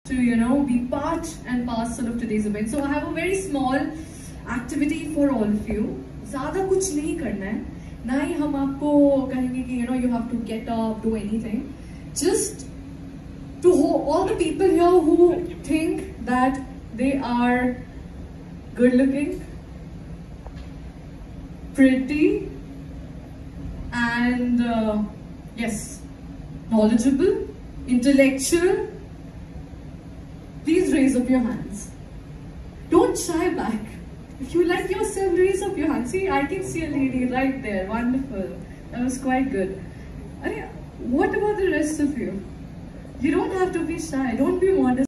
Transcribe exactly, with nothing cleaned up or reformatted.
to, you know, be part and parcel of today's event. So I have a very small activity for all of you. ज़्यादा कुछ नहीं करना है, ना ही हम आपको कहेंगे कि, you know, you have to get up, do anything. Just to all the people here who think that they are good looking, pretty, and uh, yes, knowledgeable, intellectual, please raise up your hands. Don't shy back. If you like yourself, raise up your hand. See, I can see a lady right there. Wonderful. That was quite good. What about the rest of you? You don't have to be shy. Don't be modest.